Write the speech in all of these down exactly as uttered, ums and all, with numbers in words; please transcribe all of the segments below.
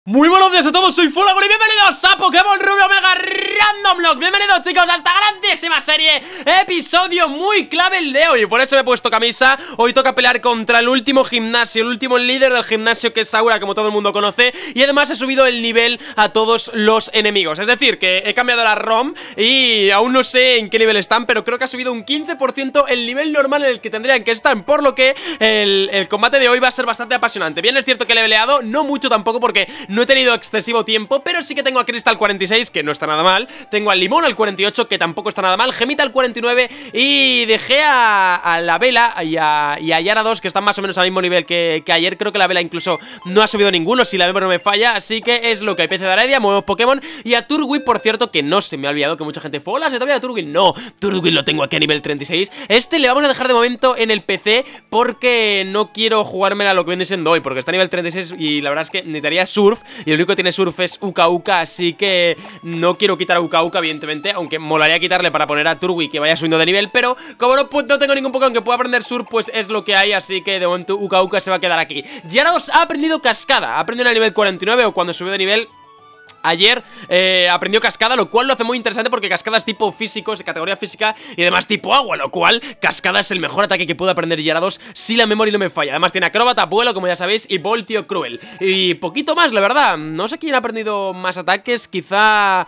Muy buenos días a todos, soy Fulagon y bienvenidos a Pokémon Rubio Mega Random Block. Bienvenidos chicos a esta grandísima serie, episodio muy clave el de hoy. Por eso me he puesto camisa. Hoy toca pelear contra el último gimnasio, el último líder del gimnasio, que es Aura, como todo el mundo conoce. Y además he subido el nivel a todos los enemigos. Es decir, que he cambiado la ROM y aún no sé en qué nivel están, pero creo que ha subido un quince por ciento el nivel normal en el que tendrían que estar. Por lo que el, el combate de hoy va a ser bastante apasionante. Bien, es cierto que le he leveleado, no mucho tampoco porque no he tenido excesivo tiempo, pero sí que tengo a Crystal cuarenta y seis, que no está nada mal. Tengo al Limón al cuarenta y ocho, que tampoco está nada mal. Gemita al cuarenta y nueve. Y dejé a, a la Vela y a, y a Yara dos, que están más o menos al mismo nivel que, que ayer. Creo que la Vela incluso no ha subido ninguno, si la memoria no me falla. Así que es lo que hay. P C de Aredia, movemos Pokémon. Y a Turtwig, por cierto, que no se me ha olvidado, que mucha gente fue, hola, se te olvida Turtwig. No, Turtwig lo tengo aquí a nivel treinta y seis. Este le vamos a dejar de momento en el P C porque no quiero jugármela lo que viene siendo hoy, porque está a nivel treinta y seis y la verdad es que necesitaría Surf. Y el único que tiene Surf es Uka Uka, así que no quiero quitar a Uka Uka, evidentemente, aunque molaría quitarle para poner a Turtwig que vaya subiendo de nivel, pero como no, no tengo ningún Pokémon que pueda aprender Surf, pues es lo que hay, así que de momento Uka Uka se va a quedar aquí. Gyarados ha aprendido Cascada, ha aprendido en el nivel cuarenta y nueve o cuando subió de nivel. Ayer eh, aprendió Cascada, lo cual lo hace muy interesante porque Cascada es tipo físico, es categoría física y además tipo agua, lo cual Cascada es el mejor ataque que puede aprender Gyarados si la memoria no me falla. Además tiene Acróbata, Vuelo, como ya sabéis, y Voltio Cruel. Y poquito más, la verdad. No sé quién ha aprendido más ataques, quizá...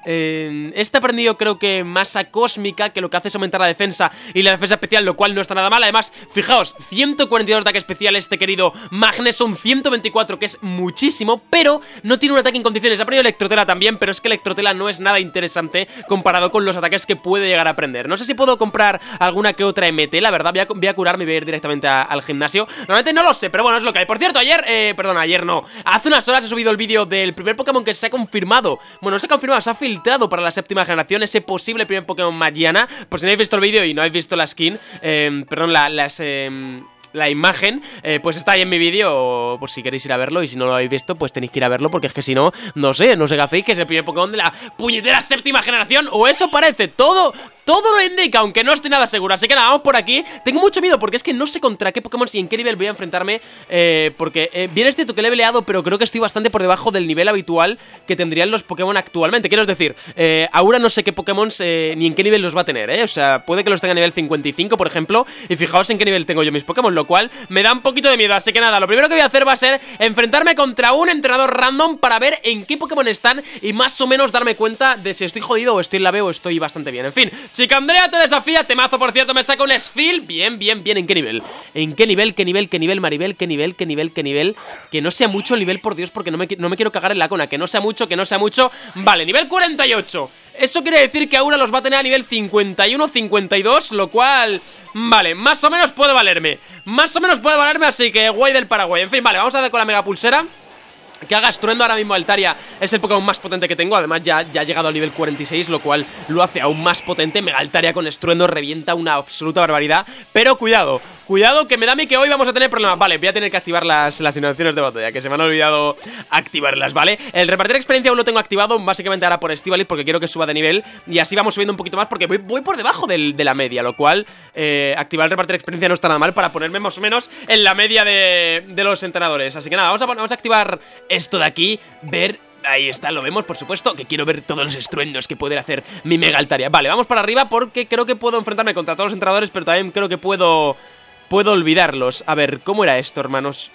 Eh, este ha aprendido creo que masa cósmica, que lo que hace es aumentar la defensa y la defensa especial, lo cual no está nada mal. Además, fijaos, ciento cuarenta y dos de ataque especial este querido Magneson, ciento veinticuatro, que es muchísimo, pero no tiene un ataque en condiciones. Ha aprendido Electrotela también, pero es que Electrotela no es nada interesante comparado con los ataques que puede llegar a aprender. No sé si puedo comprar alguna que otra M T, la verdad, voy a, voy a curarme y voy a ir directamente a, al gimnasio. Realmente no lo sé, pero bueno, es lo que hay. Por cierto, ayer, eh, perdón, ayer no, hace unas horas he subido el vídeo del primer Pokémon que se ha confirmado. Bueno, no se ha confirmado, se ha filtrado para la séptima generación, ese posible primer Pokémon Magiana. Por si no habéis visto el vídeo y no habéis visto la skin, eh, perdón, la, las... Eh, la imagen, eh, pues está ahí en mi vídeo, por si queréis ir a verlo. Y si no lo habéis visto, pues tenéis que ir a verlo, porque es que si no, no sé, no sé qué hacéis, que es el primer Pokémon de la puñetera séptima generación, o eso parece, todo... Todo lo indica, aunque no estoy nada seguro. Así que nada, vamos por aquí. Tengo mucho miedo porque es que no sé contra qué Pokémon y en qué nivel voy a enfrentarme, eh, porque eh, bien es cierto que le he peleado, pero creo que estoy bastante por debajo del nivel habitual que tendrían los Pokémon actualmente. Quiero decir, eh, ahora no sé qué Pokémon eh, ni en qué nivel los va a tener, eh. O sea, puede que los tenga a nivel cincuenta y cinco, por ejemplo. Y fijaos en qué nivel tengo yo mis Pokémon, lo cual me da un poquito de miedo. Así que nada, lo primero que voy a hacer va a ser enfrentarme contra un entrenador random para ver en qué Pokémon están y más o menos darme cuenta de si estoy jodido o estoy en la B o estoy bastante bien. En fin, Chica Andrea te desafía. Temazo, por cierto, me saca un Sfil. Bien, bien, bien. ¿En qué nivel? ¿En qué nivel? ¿Qué nivel? ¿Qué nivel, Maribel? ¿Qué nivel? ¿Qué nivel? ¿Qué nivel? Que no sea mucho el nivel, por Dios, porque no me, no me quiero cagar en la cona. Que no sea mucho, que no sea mucho. Vale, nivel cuarenta y ocho. Eso quiere decir que Aura los va a tener a nivel cincuenta y uno, cincuenta y dos, lo cual... Vale, más o menos puede valerme. Más o menos puede valerme, así que guay del Paraguay. En fin, vale, vamos a hacer con la Mega Pulsera. Que haga Estruendo. Ahora mismo Altaria es el Pokémon más potente que tengo. Además ya, ya ha llegado al nivel cuarenta y seis, lo cual lo hace aún más potente. Mega Altaria con Estruendo revienta una absoluta barbaridad. Pero cuidado, cuidado, que me da a mí que hoy vamos a tener problemas. Vale, voy a tener que activar las, las innovaciones de batalla, que se me han olvidado activarlas, ¿vale? El repartir experiencia aún lo tengo activado, básicamente ahora por Estíbaliz, porque quiero que suba de nivel. Y así vamos subiendo un poquito más, porque voy, voy por debajo del, de la media, lo cual eh, activar el repartir experiencia no está nada mal para ponerme más o menos en la media de, de los entrenadores. Así que nada, vamos a, vamos a activar esto de aquí, ver... Ahí está, lo vemos, por supuesto, que quiero ver todos los estruendos que puede hacer mi Mega Altaria. Vale, vamos para arriba porque creo que puedo enfrentarme contra todos los entrenadores, pero también creo que puedo... Puedo olvidarlos. A ver, ¿cómo era esto, hermanos?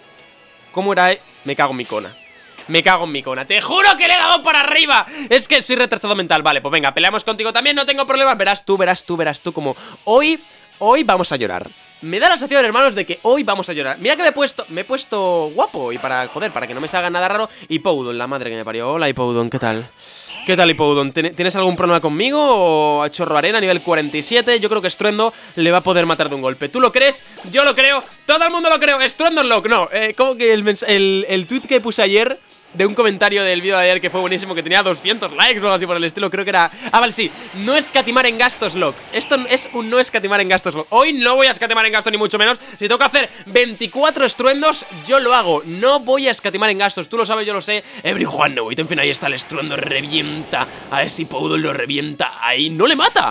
¿Cómo era? Me cago en mi cona. Me cago en mi cona, te juro que le he dado para arriba. Es que soy retrasado mental. Vale, pues venga, peleamos contigo también, no tengo problemas. Verás tú, verás tú, verás tú como hoy, hoy vamos a llorar. Me da la sensación, hermanos, de que hoy vamos a llorar. Mira que me he puesto, me he puesto guapo. Y para, joder, para que no me salga nada raro. Hipoudon, la madre que me parió. Hola, Hipoudon, ¿qué tal? ¿Qué tal, Hipoudon? ¿Tienes algún problema conmigo? ¿O a Chorro Arena, nivel cuarenta y siete? Yo creo que Estruendo le va a poder matar de un golpe. ¿Tú lo crees? Yo lo creo. Todo el mundo lo creo. Estruendo Lock. No, eh, como que el, el, el tweet que puse ayer... De un comentario del vídeo de ayer que fue buenísimo, que tenía doscientos likes o algo así por el estilo, creo que era... Ah, vale, sí, no escatimar en gastos, Lock. Esto es un no escatimar en gastos, Lock. Hoy no voy a escatimar en gastos ni mucho menos. Si tengo que hacer veinticuatro estruendos, yo lo hago. No voy a escatimar en gastos, tú lo sabes, yo lo sé. Everyone know it. En fin, ahí está el estruendo, revienta. A ver si Poudon lo revienta. Ahí, no le mata.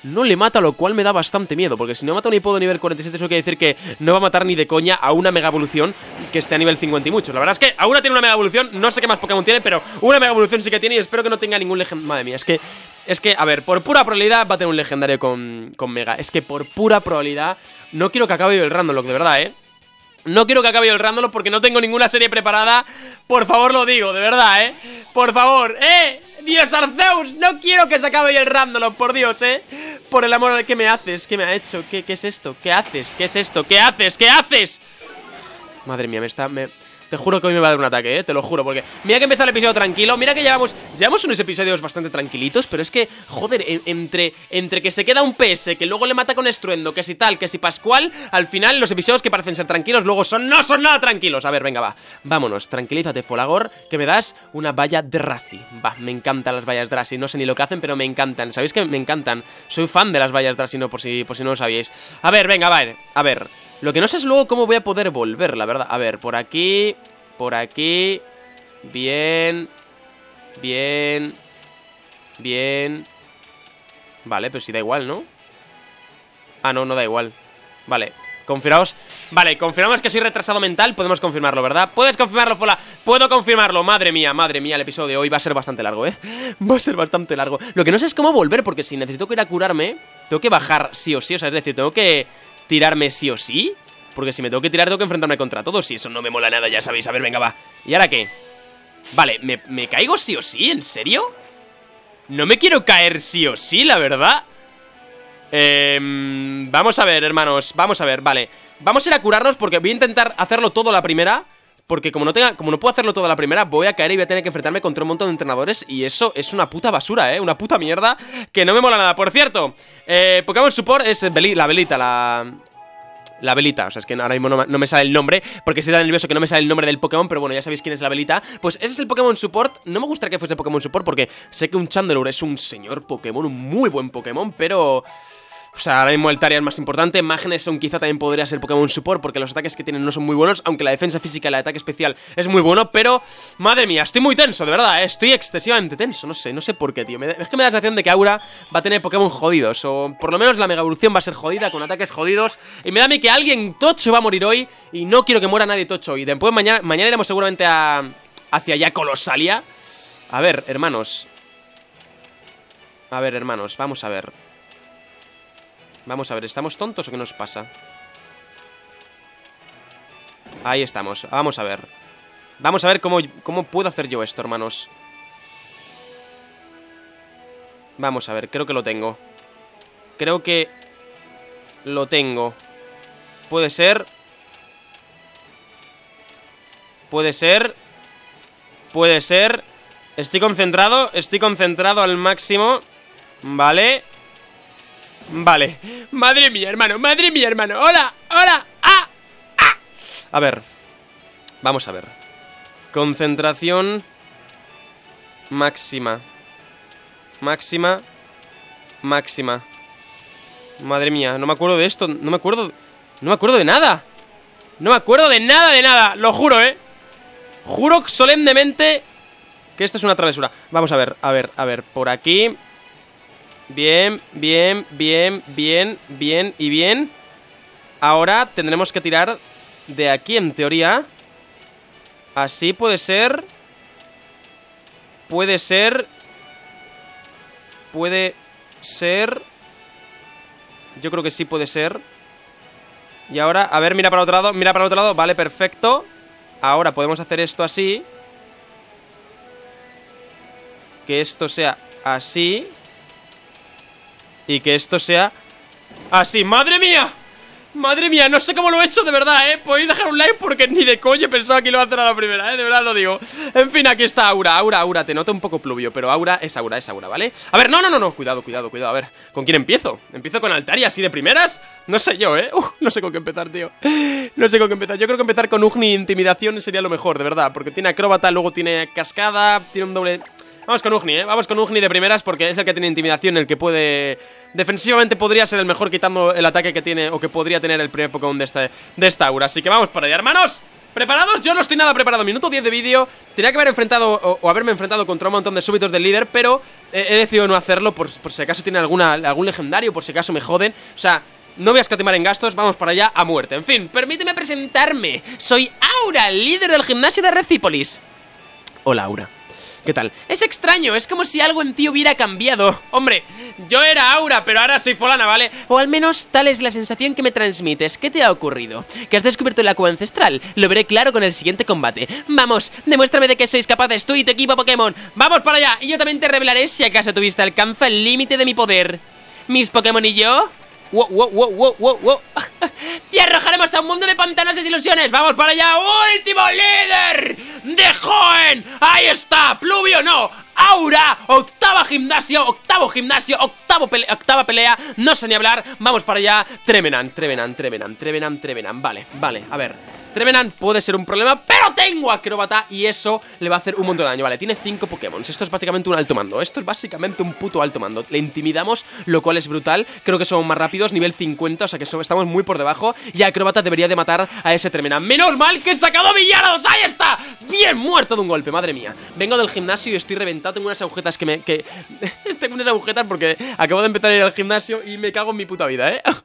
no le mata, lo cual me da bastante miedo, porque si no mata un hipo de nivel cuarenta y siete, eso quiere decir que no va a matar ni de coña a una mega evolución que esté a nivel cincuenta y muchos. La verdad es que Aura tiene una mega evolución, no sé qué más Pokémon tiene, pero una mega evolución sí que tiene y espero que no tenga ningún legendario. Madre mía, es que, es que, a ver, por pura probabilidad va a tener un legendario con, con mega. Es que por pura probabilidad no quiero que acabe el Randomlock, de verdad, eh. No quiero que acabe el Randomlock porque no tengo ninguna serie preparada. Por favor, lo digo, de verdad, eh. Por favor, eh. Dios Arceus, no quiero que se acabe el Randomlock, por Dios, eh. Por el amor de ¿qué me haces? ¿Qué me ha hecho? ¿Qué, qué es esto? ¿Qué haces? ¿Qué es esto? ¿Qué haces? ¿Qué haces? Madre mía, me está... Me... Te juro que hoy me va a dar un ataque, eh, te lo juro, porque mira que empezó el episodio tranquilo, mira que llevamos Llevamos unos episodios bastante tranquilitos, pero es que, joder, en, entre, entre que se queda un P S, que luego le mata con estruendo, que si tal, que si Pascual, al final los episodios que parecen ser tranquilos, luego son, no son nada tranquilos. A ver, venga, va, vámonos, tranquilízate, Folagor, que me das una valla Drazi. Va, me encantan las vallas Drazi, no sé ni lo que hacen, pero me encantan, ¿sabéis que me encantan? Soy fan de las vallas Drazi, no, por si, por si no lo sabíais. A ver, venga, va, a ver, lo que no sé es luego cómo voy a poder volver, la verdad. A ver, por aquí... Por aquí. Bien. Bien. Bien. Vale, pero si da igual, ¿no? Ah, no, no da igual. Vale, confirmaos. Vale, confirmamos que soy retrasado mental. Podemos confirmarlo, ¿verdad? ¿Puedes confirmarlo, Fola? Puedo confirmarlo, madre mía, madre mía. El episodio de hoy va a ser bastante largo, ¿eh? Va a ser bastante largo. Lo que no sé es cómo volver, porque si necesito que ir a curarme, tengo que bajar sí o sí. O sea, es decir, tengo que tirarme sí o sí. Porque si me tengo que tirar, tengo que enfrentarme contra todos. Y eso no me mola nada, ya sabéis. A ver, venga, va. ¿Y ahora qué? Vale, ¿me, me caigo sí o sí? ¿En serio? No me quiero caer sí o sí, la verdad. Eh, vamos a ver, hermanos. Vamos a ver, vale. Vamos a ir a curarnos porque voy a intentar hacerlo todo a la primera. Porque como no, tenga, como no puedo hacerlo todo a la primera, voy a caer y voy a tener que enfrentarme contra un montón de entrenadores. Y eso es una puta basura, eh. Una puta mierda que no me mola nada. Por cierto, eh, Pokémon Support es Beli la velita, la... La velita, o sea, es que ahora mismo no, no me sale el nombre, porque estoy tan nervioso que no me sale el nombre del Pokémon. Pero bueno, ya sabéis quién es la velita. Pues ese es el Pokémon Support. No me gustaría que fuese Pokémon Support porque sé que un Chandelure es un señor Pokémon, un muy buen Pokémon, pero... O sea, ahora mismo el Tarian es más importante. Magneson quizá también podría ser Pokémon Support porque los ataques que tienen no son muy buenos, aunque la defensa física y el ataque especial es muy bueno. Pero, madre mía, estoy muy tenso, de verdad, ¿eh? Estoy excesivamente tenso, no sé, no sé por qué, tío. Me da, es que me da la sensación de que Aura va a tener Pokémon jodidos, o por lo menos la Mega Evolución va a ser jodida, con ataques jodidos. Y me da a mí que alguien tocho va a morir hoy, y no quiero que muera nadie tocho. Y después mañana, mañana iremos seguramente a, hacia allá Colosalia. A ver, hermanos. A ver, hermanos, vamos a ver. Vamos a ver, ¿estamos tontos o qué nos pasa? Ahí estamos, vamos a ver. Vamos a ver cómo, cómo puedo hacer yo esto, hermanos. Vamos a ver, creo que lo tengo. Creo que lo tengo. Puede ser. Puede ser. Puede ser. Estoy concentrado, estoy concentrado al máximo. Vale. Vale, madre mía, hermano, madre mía, hermano. Hola, hola, ah, ah. A ver, vamos a ver. Concentración máxima. Máxima. Máxima. Madre mía, no me acuerdo de esto. No me acuerdo, no me acuerdo de nada. No me acuerdo de nada, de nada, lo juro, eh. Juro solemnemente que esto es una travesura. Vamos a ver, a ver, a ver, por aquí. Bien, bien, bien, bien, bien y bien. Ahora tendremos que tirar de aquí, en teoría. Así puede ser. Puede ser. Puede ser. Yo creo que sí puede ser. Y ahora, a ver, mira para el otro lado. Mira para el otro lado, vale, perfecto. Ahora podemos hacer esto así. Que esto sea así. Y que esto sea así. ¡Madre mía! ¡Madre mía! No sé cómo lo he hecho, de verdad, ¿eh? Podéis dejar un like porque ni de coño pensaba que lo iba a hacer a la primera, ¿eh? De verdad lo digo. En fin, aquí está Aura. Aura, Aura. Te noto un poco pluvio, pero Aura es Aura, es Aura, ¿vale? A ver, no, no, no, no. Cuidado, cuidado, cuidado. A ver, ¿con quién empiezo? ¿Empiezo con Altaria así de primeras? No sé yo, ¿eh? Uh, no sé con qué empezar, tío. No sé con qué empezar. Yo creo que empezar con Ugni Intimidación sería lo mejor, de verdad. Porque tiene acróbata, luego tiene cascada, tiene un doble... Vamos con Ugni, ¿eh? Vamos con Ugni de primeras porque es el que tiene intimidación, el que puede... Defensivamente podría ser el mejor quitando el ataque que tiene o que podría tener el primer Pokémon de esta, de esta Aura. Así que vamos para allá, hermanos. ¿Preparados? Yo no estoy nada preparado. Minuto diez de vídeo. Tenía que haber enfrentado o, o haberme enfrentado contra un montón de súbitos del líder, pero he, he decidido no hacerlo por, por si acaso tiene alguna, algún legendario, por si acaso me joden. O sea, no voy a escatimar en gastos, vamos para allá a muerte. En fin, permíteme presentarme. Soy Aura, líder del gimnasio de Recípolis. Hola, Aura. ¿Qué tal? Es extraño, es como si algo en ti hubiera cambiado. Hombre, yo era Aura, pero ahora soy Folana, ¿vale? O al menos tal es la sensación que me transmites. ¿Qué te ha ocurrido? ¿Que has descubierto la cueva ancestral? Lo veré claro con el siguiente combate. Vamos, demuéstrame de que sois capaces tú y tu equipo Pokémon. ¡Vamos para allá! Y yo también te revelaré si acaso tuviste alcanza el límite de mi poder. ¿Mis Pokémon y yo? ¡Wow, wow, wow, wow, wow, wow! ¡Te arrojaremos a un mundo de pantanos y ilusiones! ¡Vamos para allá! ¡Último líder de Joen! ¡Ahí está! ¡Pluvio no! ¡Aura! ¡Octava gimnasio! ¡Octavo gimnasio! ¡Octavo pele octava pelea! No sé ni hablar. ¡Vamos para allá! Trevenant, Trevenant, Trevenant, Trevenant, Trevenant. Vale, vale, a ver. Trevenant puede ser un problema, pero tengo Acróbata y eso le va a hacer un montón de daño. Vale, tiene cinco Pokémon. Esto es básicamente un alto mando. Esto es básicamente un puto alto mando. Le intimidamos, lo cual es brutal. Creo que somos más rápidos, nivel cincuenta, o sea que so estamos muy por debajo. Y Acróbata debería de matar a ese Trevenant. ¡Menos mal que he sacado villanos! ¡Ahí está! ¡Bien muerto de un golpe! Madre mía. Vengo del gimnasio y estoy reventado. Tengo unas agujetas que me... Que... Tengo unas agujetas porque acabo de empezar a ir al gimnasio y me cago en mi puta vida, ¿eh?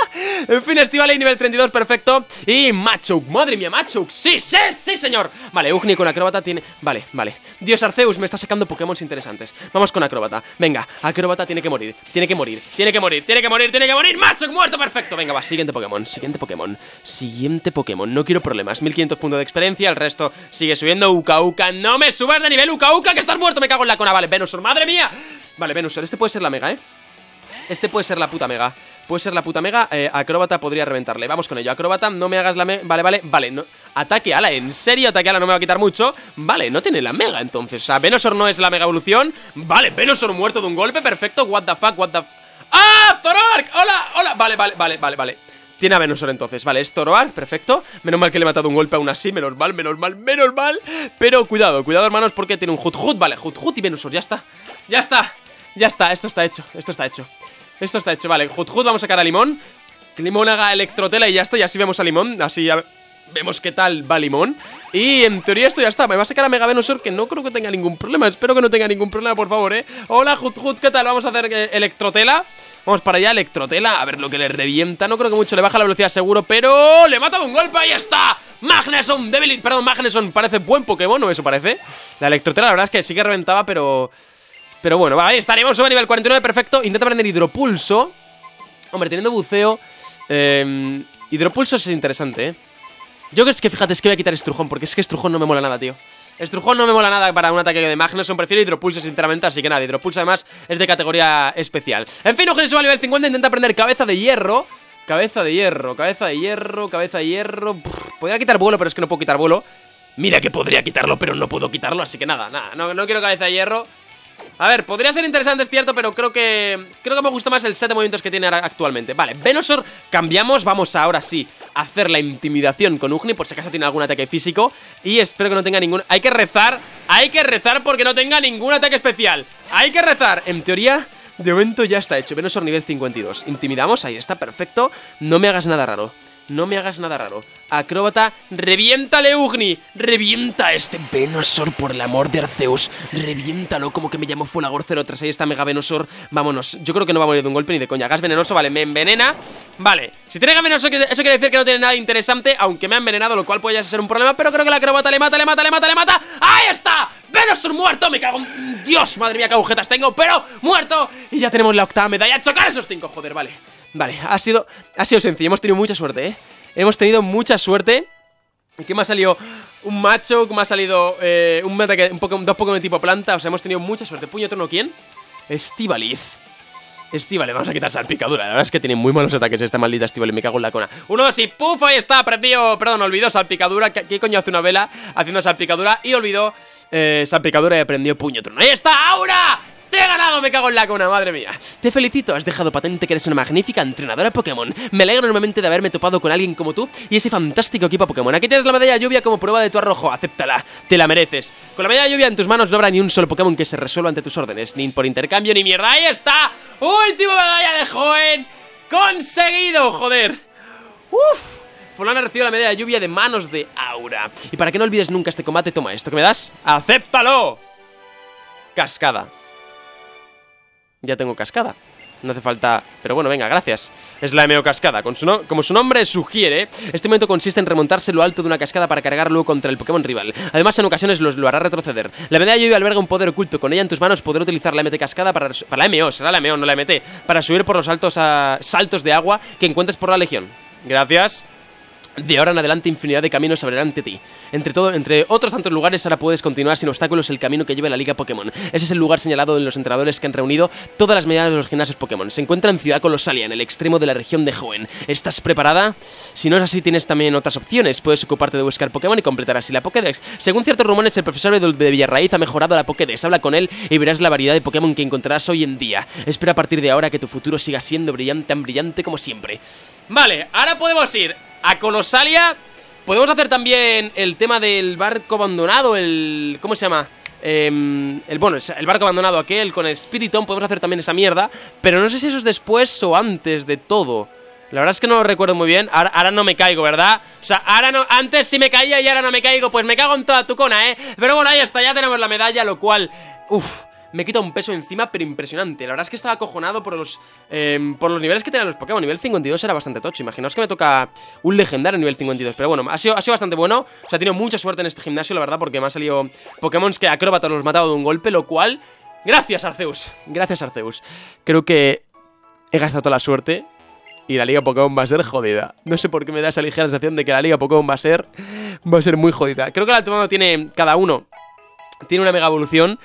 En fin, Estivali, nivel treinta y dos, perfecto. Y Machoke, madre mía, Machoke. Sí, sí, sí, señor. Vale, Ugni con Acróbata tiene... Vale, vale. Dios Arceus me está sacando Pokémon interesantes. Vamos con Acróbata. Venga, Acróbata tiene que morir. Tiene que morir, tiene que morir, tiene que morir, tiene que morir. Machoke muerto, perfecto. Venga, va, siguiente Pokémon, siguiente Pokémon. Siguiente Pokémon, no quiero problemas. mil quinientos puntos de experiencia, el resto sigue subiendo. Uka Uka, no me subas de nivel, Uka Uka, que estás muerto, me cago en la cona. Vale, Venusaur, madre mía. Vale, Venusaur, este puede ser la mega, ¿eh? Este puede ser la puta mega. Puede ser la puta mega, eh, Acróbata podría reventarle. Vamos con ello, Acróbata, no me hagas la mega. Vale, vale, vale, no. Ataque ala, ¿en serio? Ataque ala no me va a quitar mucho. Vale, no tiene la mega entonces. O sea, Venusaur no es la mega evolución. Vale, Venusaur muerto de un golpe, perfecto. What the fuck, what the... ¡Ah! ¡Zoroark! ¡Hola! ¡Hola! Vale, vale, vale, vale, vale. Tiene a Venusaur entonces, vale, es Zoroark, perfecto. Menos mal que le he matado un golpe aún así, menos mal, menos mal, menos mal. Pero cuidado, cuidado hermanos, porque tiene un Hut-Hut. Vale, Hut-Hut y Venusaur, ya está. Ya está, ya está, esto está hecho, esto está hecho. Esto está hecho, vale, Hut-Hut, vamos a sacar a Limón. Que Limón haga Electrotela y ya está, y así vemos a Limón. Así ya vemos qué tal va Limón. Y en teoría esto ya está, me va a sacar a Mega Venusaur, que no creo que tenga ningún problema. Espero que no tenga ningún problema, por favor, eh. Hola, Hut-Hut, ¿qué tal? Vamos a hacer eh, Electrotela. Vamos para allá, Electrotela, a ver lo que le revienta. No creo que mucho, le baja la velocidad seguro, pero le mata de un golpe, ahí está. Magneson, Devil, perdón, Magneson, parece buen Pokémon, ¿no? Eso parece. La Electrotela, la verdad es que sí que reventaba, pero... Pero bueno, vale, ahí estaríamos, sube a nivel cuarenta y nueve, perfecto. Intenta aprender Hidropulso. Hombre, teniendo buceo eh, Hidropulso es interesante, eh. Yo creo que, fíjate, es que voy a quitar Estrujón, porque es que Estrujón no me mola nada, tío. Estrujón no me mola nada para un ataque de Magneson. Prefiero Hidropulso, sinceramente, así que nada, Hidropulso además es de categoría especial. En fin, Ugni sube a nivel cincuenta, intenta aprender Cabeza de Hierro. Cabeza de Hierro, Cabeza de Hierro, Cabeza de Hierro. Pff, podría quitar vuelo, pero es que no puedo quitar vuelo. Mira que podría quitarlo, pero no puedo quitarlo, así que nada, nada, no, no quiero Cabeza de Hierro. A ver, podría ser interesante, es cierto, pero creo que Creo que me gusta más el set de movimientos que tiene ahora actualmente. Vale, Venusaur, cambiamos, vamos ahora sí a hacer la intimidación con Ugni, por si acaso tiene algún ataque físico. Y espero que no tenga ningún... Hay que rezar, hay que rezar porque no tenga ningún ataque especial. Hay que rezar, en teoría... De momento ya está hecho, Venusaur nivel cincuenta y dos. Intimidamos, ahí está, perfecto. No me hagas nada raro, no me hagas nada raro. Acróbata, reviéntale Ugni. Revienta a este Venusaur, por el amor de Arceus. Reviéntalo, como que me llamo Fulagor cero tres. Ahí está Mega Venusaur, vámonos. Yo creo que no va a morir de un golpe ni de coña. Gas venenoso, vale, me envenena. Vale, si tiene gas venenoso, eso quiere decir que no tiene nada interesante. Aunque me ha envenenado, lo cual puede ya ser un problema. Pero creo que la Acróbata le mata, le mata, le mata, le mata. ¡Ahí está! Venusaur muerto, me cago en... Dios, madre mía, qué agujetas tengo, pero muerto. Y ya tenemos la octava medalla. Chocar esos cinco, joder, vale. Vale, ha sido, ha sido sencillo, hemos tenido mucha suerte, eh. Hemos tenido mucha suerte. ¿Qué me ha salido? Un macho, que me ha salido eh, un, un poco, dos Pokémon tipo planta. O sea, hemos tenido mucha suerte. Puño trono, ¿quién? Estivaliz. Estivaliz, vamos a quitar salpicadura. La verdad es que tiene muy malos ataques esta maldita Estivaliz, me cago en la cona. Uno, dos y puf, ahí está, aprendió, perdón, olvidó salpicadura. ¿Qué, qué coño hace una vela haciendo salpicadura? Y olvidó eh, salpicadura y aprendió puño trono. ¡Ahí está, Aura! ¡Te he ganado! Me cago en la cuna, madre mía. Te felicito, has dejado patente que eres una magnífica entrenadora Pokémon. Me alegro enormemente de haberme topado con alguien como tú y ese fantástico equipo Pokémon. Aquí tienes la medalla lluvia como prueba de tu arrojo, acéptala, te la mereces. Con la medalla lluvia en tus manos no habrá ni un solo Pokémon que se resuelva ante tus órdenes, ni por intercambio ni mierda. ¡Ahí está! ¡Última medalla de Joen! ¡Conseguido, joder! ¡Uf! Fulana recibió la medalla de lluvia de manos de Aura. Y para que no olvides nunca este combate, toma esto que me das. ¡Acéptalo! Cascada. ya tengo cascada. No hace falta... Pero bueno, venga, gracias. Es la M O cascada. Con su no... Como su nombre sugiere, este momento consiste en remontarse lo alto de una cascada para cargar luego contra el Pokémon rival. Además, en ocasiones los, lo hará retroceder. La medalla Yoyo alberga un poder oculto. Con ella en tus manos podrás utilizar la M T cascada para... Para la M O, será la M O, no la M T. Para subir por los altos a... saltos de agua que encuentres por la Legión. Gracias. De ahora en adelante infinidad de caminos se abrirán ante ti. Entre todo, entre otros tantos lugares ahora puedes continuar sin obstáculos el camino que lleva a la Liga Pokémon. Ese es el lugar señalado en los entrenadores que han reunido todas las medallas de los gimnasios Pokémon. Se encuentra en Ciudad Colosalia, en el extremo de la región de Hoenn. ¿Estás preparada? Si no es así, tienes también otras opciones. Puedes ocuparte de buscar Pokémon y completar así la Pokédex. Según ciertos rumores, el profesor de Villarraíz ha mejorado la Pokédex. Habla con él y verás la variedad de Pokémon que encontrarás hoy en día. Espera a partir de ahora que tu futuro siga siendo brillante, tan brillante como siempre. Vale, ahora podemos ir a Colosalia. Podemos hacer también el tema del barco abandonado, el... ¿Cómo se llama? Eh, el, bueno, el barco abandonado aquel con el Spiritomb. Podemos hacer también esa mierda, pero no sé si eso es después o antes de todo. La verdad es que no lo recuerdo muy bien. Ahora, ahora no me caigo, ¿verdad? O sea, ahora no... Antes sí me caía y ahora no me caigo. Pues me cago en toda tu cona, ¿eh? Pero bueno, ahí está, ya tenemos la medalla, lo cual... Uf... Me quita un peso encima, pero impresionante. La verdad es que estaba acojonado por los eh, por los niveles que tenían los Pokémon. Nivel cincuenta y dos era bastante tocho. Imaginaos que me toca un legendario nivel cincuenta y dos. Pero bueno, ha sido, ha sido bastante bueno. O sea, he tenido mucha suerte en este gimnasio, la verdad, porque me han salido Pokémon que acróbatas los he matado de un golpe. Lo cual, gracias Arceus. Gracias Arceus. Creo que he gastado toda la suerte y la Liga Pokémon va a ser jodida. No sé por qué me da esa ligera sensación de que la Liga Pokémon va a ser Va a ser muy jodida. Creo que el Altomano tiene, cada uno tiene una mega evolución.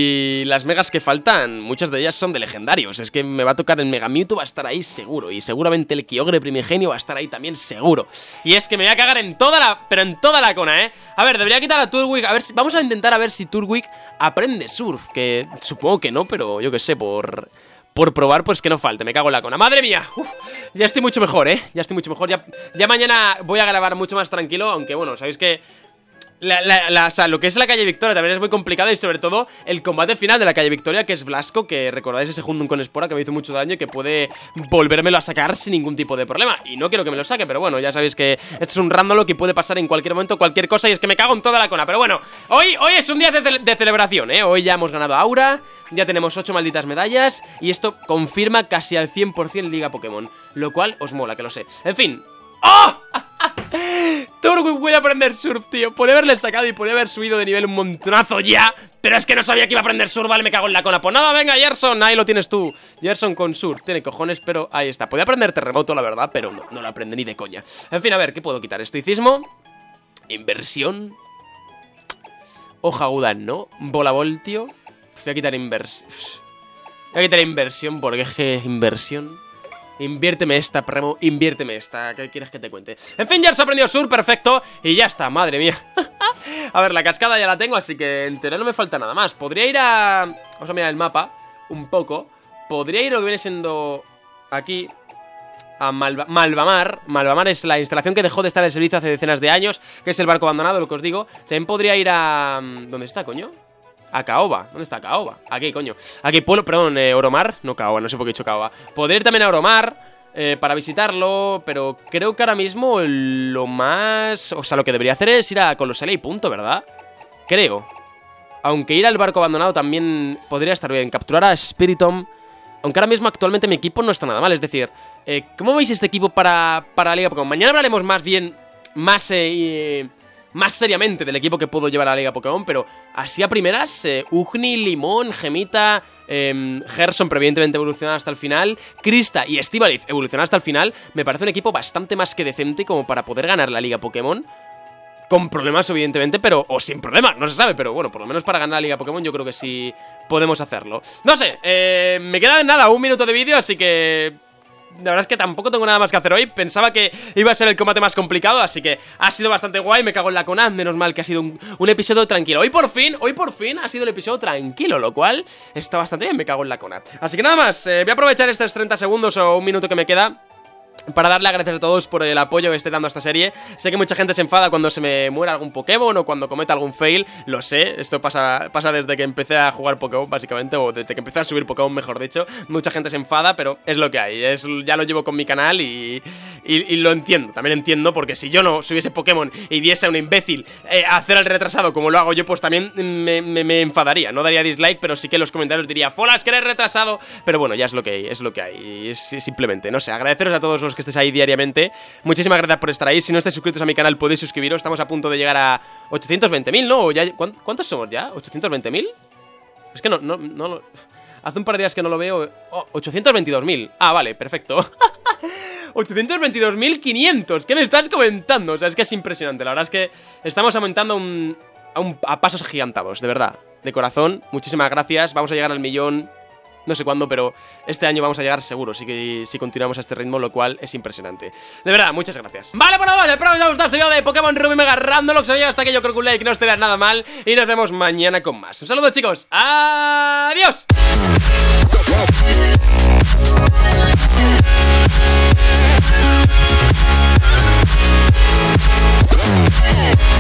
Y las megas que faltan, muchas de ellas son de legendarios. Es que me va a tocar el Mega Mewtwo, va a estar ahí seguro. Y seguramente el Kyogre primigenio va a estar ahí también seguro. Y es que me voy a cagar en toda la... Pero en toda la cona, ¿eh? A ver, debería quitar a Turtwig. A ver si... Vamos a intentar a ver si Turtwig aprende Surf. Que supongo que no, pero yo qué sé, por... Por probar, pues que no falte, me cago en la cona. ¡Madre mía! Uf, ya estoy mucho mejor, ¿eh? Ya estoy mucho mejor. Ya, ya mañana voy a grabar mucho más tranquilo. Aunque bueno, sabéis que... La, la, la, o sea, lo que es la calle Victoria también es muy complicado. Y sobre todo el combate final de la calle Victoria, que es Blasco, que recordáis ese Hundun con Espora que me hizo mucho daño y que puede volvérmelo a sacar sin ningún tipo de problema. Y no quiero que me lo saque, pero bueno, ya sabéis que esto es un random que puede pasar en cualquier momento, cualquier cosa. Y es que me cago en toda la cona. Pero bueno, hoy, hoy es un día de, ce de celebración, ¿eh? Hoy ya hemos ganado a Aura, ya tenemos ocho malditas medallas. Y esto confirma casi al cien por cien Liga Pokémon, lo cual os mola, que lo sé. En fin. ¡Oh! Turtwig puede aprender Surf, tío. Podría haberle sacado y podría haber subido de nivel un montonazo ya. Pero es que no sabía que iba a aprender Surf, vale, me cago en la cola. Pues nada, venga, Gerson, ahí lo tienes tú. Gerson con Surf, tiene cojones, pero ahí está. Podía aprender Terremoto, la verdad, pero no, no lo aprende ni de coña. En fin, a ver, ¿qué puedo quitar? Estoicismo, inversión, hoja aguda, no, bola voltio. Voy a quitar inversión. Voy a quitar inversión porque es que inversión... Inviérteme esta, Premo, inviérteme esta. ¿Qué quieres que te cuente? En fin, ya se ha aprendido Sur, perfecto. Y ya está, madre mía. A ver, la cascada ya la tengo, así que en teoría no me falta nada más. Podría ir a... Vamos a mirar el mapa un poco. Podría ir lo que viene siendo aquí a Malva... Malvamar. Malvamar es la instalación que dejó de estar en servicio hace decenas de años, que es el barco abandonado, lo que os digo. También podría ir a... ¿Dónde está, coño? A Caoba, ¿dónde está Caoba? Aquí, coño, aquí pueblo, perdón, eh, Oromar. No Caoba, no sé por qué he dicho Caoba. Podría ir también a Oromar eh, para visitarlo, pero creo que ahora mismo lo más... O sea, lo que debería hacer es ir a Colosalia y punto, ¿verdad? Creo. Aunque ir al barco abandonado también podría estar bien. Capturar a Spiritomb. Aunque ahora mismo actualmente mi equipo no está nada mal. Es decir, eh, ¿cómo veis este equipo para, para la Liga Pokémon? Mañana hablaremos más bien, más... Eh, más seriamente del equipo que puedo llevar a la Liga Pokémon, pero así a primeras, eh, Ugni, Limón, Gemita, eh, Gerson, pero evidentemente evolucionado hasta el final, Krista y Estíbaliz evolucionado hasta el final, me parece un equipo bastante más que decente como para poder ganar la Liga Pokémon. Con problemas, evidentemente, pero... O sin problemas, no se sabe, pero bueno, por lo menos para ganar la Liga Pokémon yo creo que sí podemos hacerlo. No sé, eh, me queda nada, un minuto de vídeo, así que... La verdad es que tampoco tengo nada más que hacer hoy. Pensaba que iba a ser el combate más complicado, así que ha sido bastante guay, me cago en la cona. Menos mal que ha sido un, un episodio tranquilo. Hoy por fin, hoy por fin ha sido el episodio tranquilo, lo cual está bastante bien, me cago en la cona. Así que nada más, eh, voy a aprovechar estos treinta segundos o un minuto que me queda para darle gracias a todos por el apoyo que esté dando a esta serie. Sé que mucha gente se enfada cuando se me muera algún Pokémon o cuando cometa algún fail. Lo sé, esto pasa, pasa desde que empecé a jugar Pokémon, básicamente, o desde que empecé a subir Pokémon, mejor dicho. Mucha gente se enfada, pero es lo que hay, es, ya lo llevo con mi canal y, y, y lo entiendo. También entiendo, porque si yo no subiese Pokémon y viese a un imbécil eh, hacer el retrasado como lo hago yo, pues también me, me, me enfadaría. No daría dislike, pero sí que en los comentarios diría Folas, que eres retrasado. Pero bueno, ya es lo que hay, es lo que hay. Es, es simplemente, no sé, agradeceros a todos los que estéis ahí diariamente. Muchísimas gracias por estar ahí. Si no estáis suscritos a mi canal podéis suscribiros. Estamos a punto de llegar a ochocientos veinte mil, ¿no? ¿Ya? ¿Cuántos somos ya? ¿ochocientos veinte mil? Es que no, no, no lo... Hace un par de días que no lo veo. Oh, ochocientos veintidós mil. Ah, vale, perfecto. ochocientos veintidós mil quinientos. ¿Qué me estás comentando? O sea, es que es impresionante. La verdad es que estamos aumentando un, a, un, a pasos agigantados, de verdad. De corazón, muchísimas gracias. Vamos a llegar al millón. No sé cuándo, pero este año vamos a llegar seguro si, que, si continuamos a este ritmo, lo cual es impresionante. De verdad, muchas gracias. Vale, bueno, vale, espero que os haya gustado este video de Pokémon Rubí Mega Random. Lo que se había hasta aquí, yo creo que un like no estaría nada mal. Y nos vemos mañana con más. Un saludo, chicos. Adiós. Hey.